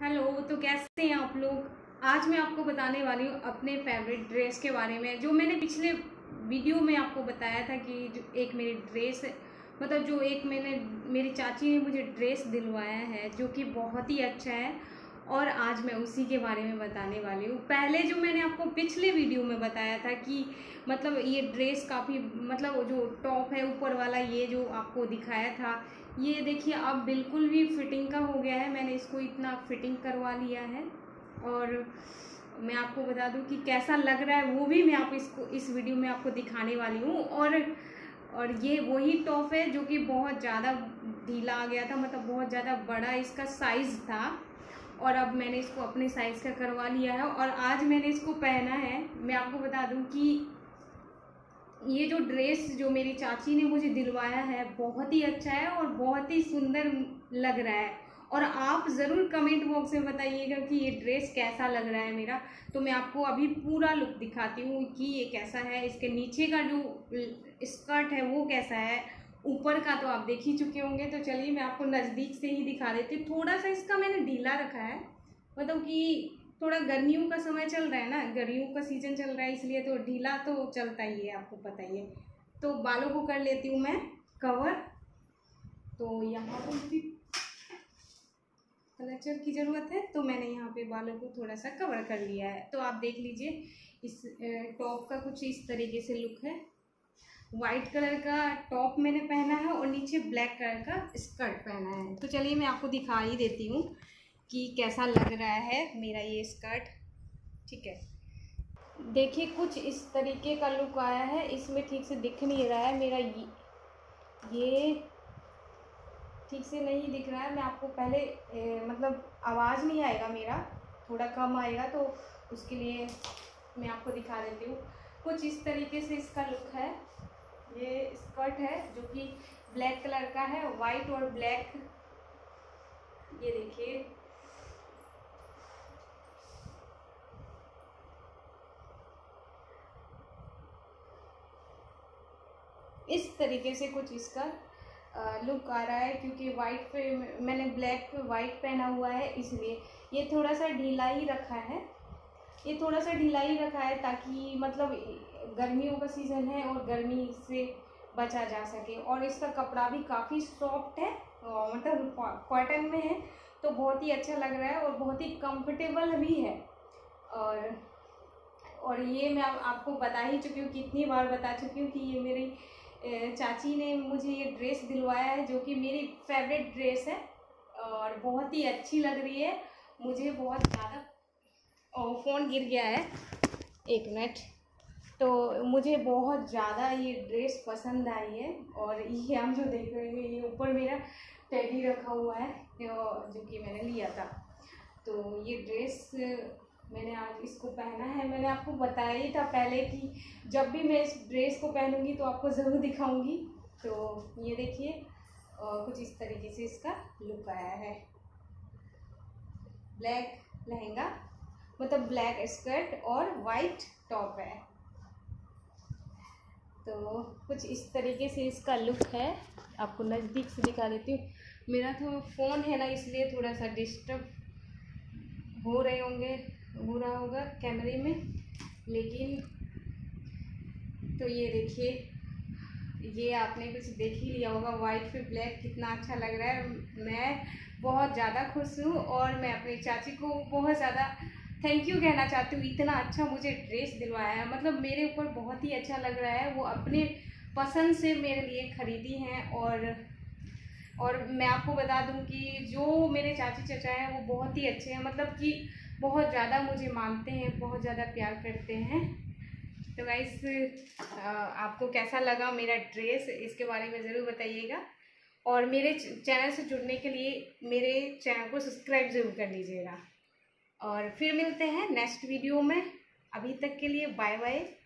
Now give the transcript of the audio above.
Hello. तो कैसे हैं आप लोग। आज मैं आपको बताने वाली हूँ अपने फेवरेट ड्रेस के बारे में। जो मैंने पिछले वीडियो में आपको बताया था कि जो एक मेरी ड्रेस मतलब जो एक मेरी चाची ने मुझे ड्रेस दिलवाया है जो कि बहुत ही अच्छा है, और आज मैं उसी के बारे में बताने वाली हूँ। पहले जो मैंने आपको पिछले वीडियो में बताया था कि मतलब ये ड्रेस काफ़ी मतलब जो टॉप है ऊपर वाला, ये जो आपको दिखाया था, ये देखिए अब बिल्कुल भी फिटिंग का हो गया है। मैंने इसको इतना फिटिंग करवा लिया है, और मैं आपको बता दूं कि कैसा लग रहा है वो भी मैं इस वीडियो में आपको दिखाने वाली हूँ। और ये वही टॉप है जो कि बहुत ज़्यादा ढीला आ गया था, मतलब बहुत ज़्यादा बड़ा इसका साइज़ था, और अब मैंने इसको अपने साइज़ का करवा लिया है और आज मैंने इसको पहना है। मैं आपको बता दूं कि ये जो ड्रेस जो मेरी चाची ने मुझे दिलवाया है बहुत ही अच्छा है और बहुत ही सुंदर लग रहा है। और आप ज़रूर कमेंट बॉक्स में बताइएगा कि ये ड्रेस कैसा लग रहा है मेरा। तो मैं आपको अभी पूरा लुक दिखाती हूँ कि ये कैसा है। इसके नीचे का जो स्कर्ट है वो कैसा है, ऊपर का तो आप देख ही चुके होंगे। तो चलिए मैं आपको नज़दीक से ही दिखा देती हूँ। थोड़ा सा इसका मैंने ढीला रखा है, मतलब कि थोड़ा गर्मियों का समय चल रहा है ना, गर्मियों का सीजन चल रहा है, इसलिए तो ढीला तो चलता ही है, आपको पता ही है। तो बालों को कर लेती हूँ मैं कवर। तो यहाँ पर मुझे क्लचर की ज़रूरत है, तो मैंने यहाँ पे बालों को थोड़ा सा कवर कर लिया है। तो आप देख लीजिए इस टॉप का कुछ इस तरीके से लुक है। वाइट कलर का टॉप मैंने पहना है और नीचे ब्लैक कलर का स्कर्ट पहना है। तो चलिए मैं आपको दिखा ही देती हूँ कि कैसा लग रहा है मेरा ये स्कर्ट। ठीक है, देखिए कुछ इस तरीके का लुक आया है। इसमें ठीक से दिख नहीं रहा है मेरा ये ठीक से नहीं दिख रहा है। मैं आपको पहले मतलब आवाज़ नहीं आएगा मेरा, थोड़ा कम आएगा, तो उसके लिए मैं आपको दिखा देती हूँ। कुछ इस तरीके से इसका लुक है। ये स्कर्ट है जो कि ब्लैक कलर का है, वाइट और ब्लैक। ये देखिए इस तरीके से कुछ इसका लुक आ रहा है, क्योंकि वाइट पे मैंने ब्लैक पे वाइट पहना हुआ है, इसलिए ये थोड़ा सा ढीला ही रखा है। ये थोड़ा सा ढीला ही रखा है ताकि मतलब गर्मियों का सीज़न है और गर्मी से बचा जा सके। और इसका कपड़ा भी काफ़ी सॉफ्ट है, मतलब कॉटन में है, तो बहुत ही अच्छा लग रहा है और बहुत ही कंफर्टेबल भी है। और ये मैं आपको बता ही चुकी हूँ, कितनी बार बता चुकी हूँ कि ये मेरी चाची ने मुझे ये ड्रेस दिलवाया है जो कि मेरी फेवरेट ड्रेस है और बहुत ही अच्छी लग रही है मुझे बहुत ज़्यादा। फ़ोन गिर गया है, एक मिनट। तो मुझे बहुत ज़्यादा ये ड्रेस पसंद आई है। और ये हम जो देख रहे हैं, ये ऊपर मेरा टेडी रखा हुआ है जो कि मैंने लिया था। तो ये ड्रेस मैंने आज इसको पहना है। मैंने आपको बताया ही था पहले कि जब भी मैं इस ड्रेस को पहनूंगी तो आपको ज़रूर दिखाऊंगी। तो ये देखिए कुछ इस तरीके से इसका लुक आया है। ब्लैक लहंगा, मतलब ब्लैक स्कर्ट और वाइट टॉप है। तो कुछ इस तरीके से इसका लुक है। आपको नज़दीक से दिखा देती हूँ। मेरा तो फ़ोन है ना, इसलिए थोड़ा सा डिस्टर्ब हो रहा होगा कैमरे में, लेकिन तो ये देखिए, ये आपने कुछ देख ही लिया होगा, वाइट पे ब्लैक कितना अच्छा लग रहा है। मैं बहुत ज़्यादा खुश हूँ और मैं अपनी चाची को बहुत ज़्यादा थैंक यू कहना चाहती हूँ। इतना अच्छा मुझे ड्रेस दिलवाया है, मतलब मेरे ऊपर बहुत ही अच्छा लग रहा है। वो अपने पसंद से मेरे लिए ख़रीदी हैं। और मैं आपको बता दूं कि जो मेरे चाची चाचा हैं वो बहुत ही अच्छे हैं, मतलब कि बहुत ज़्यादा मुझे मानते हैं, बहुत ज़्यादा प्यार करते हैं। तो गाइस आपको कैसा लगा मेरा ड्रेस, इसके बारे में ज़रूर बताइएगा। और मेरे चैनल से जुड़ने के लिए मेरे चैनल को सब्सक्राइब ज़रूर कर लीजिएगा। और फिर मिलते हैं नेक्स्ट वीडियो में। अभी तक के लिए बाय बाय।